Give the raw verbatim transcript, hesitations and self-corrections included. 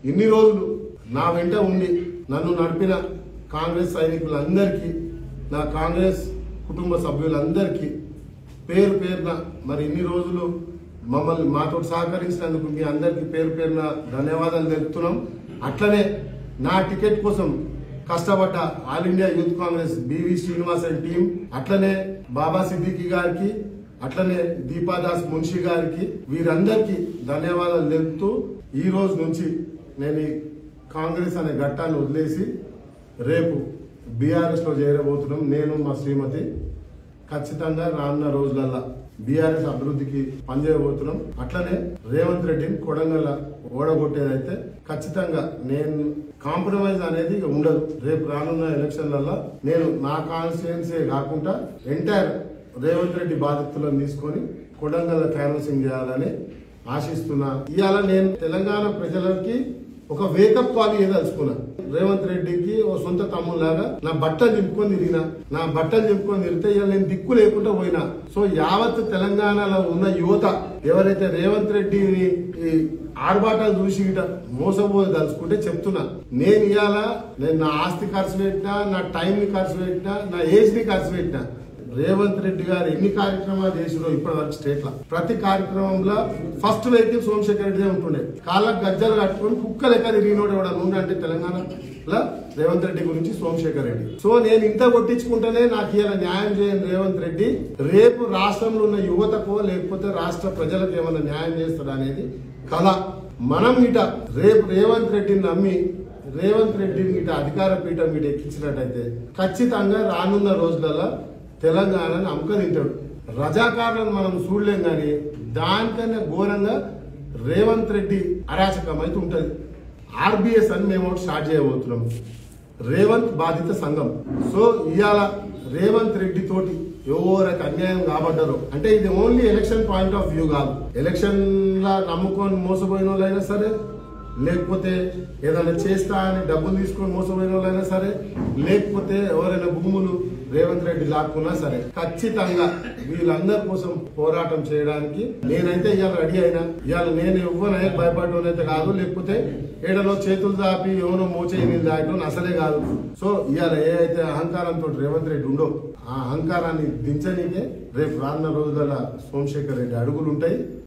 ఇన్ని రోజులు నా వెంట ఉండి నన్ను నడిపిన కాంగ్రెస్ సైనికులందరికీ, నా కాంగ్రెస్ కుటుంబ సభ్యులందరికీ పేరు పేరున మరి ఇన్ని రోజులు మమ్మల్ని మాతో సహకరించినందుకు మీ అందరికీ పేరు పేరున ధన్యవాదాలు తెలుపుతున్నాం. అట్లనే నా టికెట్ కోసం కష్టపడ్డ All India Youth Congress BV Srinivas and team, అట్లనే బాబా సిద్దికి గారికి, అట్లనే దీపాదాస్ మున్షి గారికి, వీరందరికీ ధన్యవాదాలు తెలుపుతూ ఈ రోజు నుంచి నేను ఈ కాంగ్రెస్ అనే ఘట్టాన్ని వదిలేసి రేపు బీఆర్ఎస్ లో చేరబోతున్నాం. నేను మా శ్రీమతి ఖచ్చితంగా రానున్న రోజులల్లా బీఆర్ఎస్ అభివృద్ధికి పనిచేయబోతున్నాం. అట్లనే రేవంత్ రెడ్డిని కొడంగల్ ఓడగొట్టేదైతే ఖచ్చితంగా నేను కాంప్రమైజ్ అనేది ఉండదు. రేపు రానున్న ఎలక్షన్లలో నేను నా కాన్స్టిట్యుయెన్సీ కాకుండా ఎంటైర్ రేవంత్ రెడ్డి బాధితులను తీసుకొని కొడంగల్ క్యాన్వసింగ్ చేయాలని ఆశిస్తున్నా. ఇవాళ నేను తెలంగాణ ప్రజలకి ఒక వేకప్ కాల్ ఏదలుచుకున్నా. రేవంత్ రెడ్డికి ఓ సొంత తమ్ములాగా నా బట్టలు దింపుకొని తిరిగినా, నా బట్టలు దింపుకొని తిరిగితే ఇవాళ నేను దిక్కు లేకుండా పోయినా. సో యావత్ తెలంగాణలో ఉన్న యువత ఎవరైతే రేవంత్ రెడ్డిని ఈ ఆర్భాటాలు చూసి మోసపోయి తలుచుకుంటే చెప్తున్నా, నేను ఇవాళ నేను నా ఆస్తి ఖర్చు పెట్టినా, నా టైం ని ఖర్చు పెట్టినా, నా ఏజ్ ని ఖర్చు పెట్టినా. రేవంత్ రెడ్డి గారు ఎన్ని కార్యక్రమాలు చేసిరో ఇప్పటి వరకు స్టేట్ లో ప్రతి కార్యక్రమంలో ఫస్ట్ వెహికల్ సోమశేఖర్ రెడ్డి ఉంటుండే. కాళ్ళకు గజ్జలు కట్టుకుని కుక్క లెక్క తిరిగినోడు ఎవడ నుండి అంటే తెలంగాణలో రేవంత్ రెడ్డి గురించి సోమశేఖర్ రెడ్డి. సో నేను ఇంత కొట్టించుకుంటేనే నాకు ఇలా న్యాయం చేయని రేవంత్ రెడ్డి రేపు రాష్ట్రంలో ఉన్న యువతకో లేకపోతే రాష్ట్ర ప్రజలకు ఏమైనా న్యాయం చేస్తాడు అనేది కళ. మనం ఇట రేపు రేవంత్ రెడ్డిని నమ్మి రేవంత్ రెడ్డిని ఇట అధికార పీఠం ఇట ఎక్కించినట్టయితే ఖచ్చితంగా రానున్న రోజులలో తెలంగాణని అమ్మక తింటాడు. రజాకారులను మనం చూడలేం కానీ దానికన్నా ఘోరంగా రేవంత్ రెడ్డి అరాచకం అయితే ఉంటది. ఆర్బీఎస్ అని మేము స్టార్ట్ చేయబోతున్నాం, రేవంత్ బాధిత సంఘం. సో ఇవాళ రేవంత్ రెడ్డి తోటి ఎవరికి అన్యాయం కాబడ్డారో అంటే ఇది only election point of view కాదు. ఎలక్షన్ లా నమ్ముకొని మోసపోయిన వాళ్ళైనా సరే, లేకపోతే ఏదైనా చేస్తా అని డబ్బులు తీసుకొని మోసపోయిన వాళ్ళైనా సరే, లేకపోతే ఎవరైనా భూములు రేవంత్ రెడ్డి లాక్కున్నా సరే, ఖచ్చితంగా వీళ్ళందరి కోసం పోరాటం చేయడానికి నేనైతే ఇవాళ రెడీ అయినా. ఇవాళ నేను ఎవరైనా భయపడటోనైతే కాదు, లేకపోతే ఏడలో చేతులు దాపి ఎవరో మోచేయి దాయటం అసలే కాదు. సో ఇవాళ ఏ అయితే అహంకారంతో రేవంత్ రెడ్డి ఉండో ఆ అహంకారాన్ని దించనీకే రేపు రానున్న రోజుల సోమశేఖర్ రెడ్డి అడుగులు ఉంటాయి.